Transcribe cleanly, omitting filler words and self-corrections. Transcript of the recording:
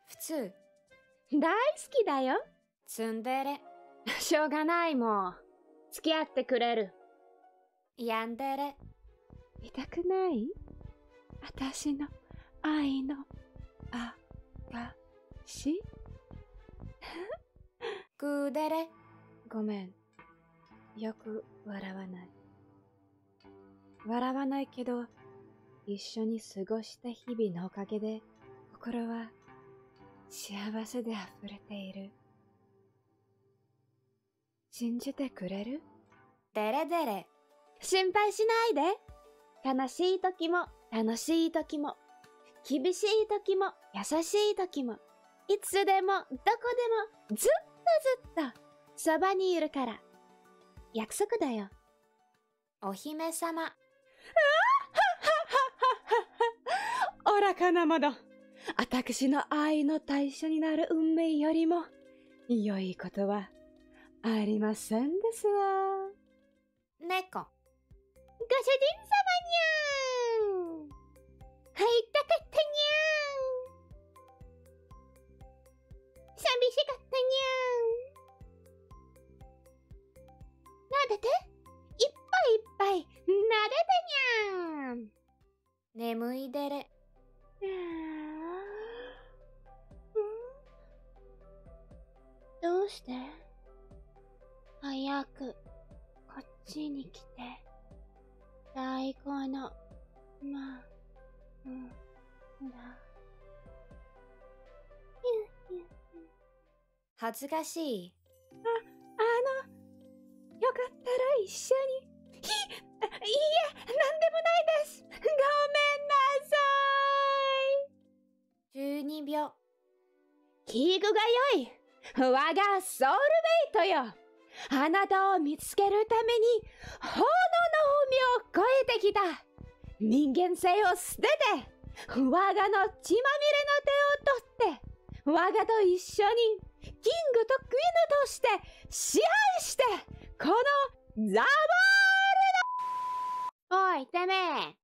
普通。 大好きだよ。 ツンデレ。 しょうがないもん。付き合ってくれる。 ヤンデレ。 痛くない？私の愛の証？ クーデレ。 ごめん。よく笑わない。笑わないけど、一緒に過ごした日々のおかげで、心は幸せで溢れている。信じてくれる？ デレデレ。 心配しないで。悲しい時も楽しい時も、厳しい時も優しい時も、いつでもどこでもずっとそばにいるから。約束だよ。 お姫様。 愚かなもの。私の愛の対象になる運命よりも良いことはありませんですわ。 猫。 ご主人様にゃーん。会いたかったにゃーん。寂しかったにゃーん。撫でて。いっぱいいっぱい撫でてにゃーん。 眠いデレ。 どうして？早くこっちに来て。最高のだ。 恥ずかしい。 よかったら一緒に。いいえ、なんでもないです。ごめんなさい。 12秒。 器具が良い。我がソウルメイトよ。あなたを見つけるために炎の海を越えてきた。人間性を捨てて、我がの血まみれの手を取って、我がと一緒にキングとクイーンとして支配して、このザワールド。おいてめえ、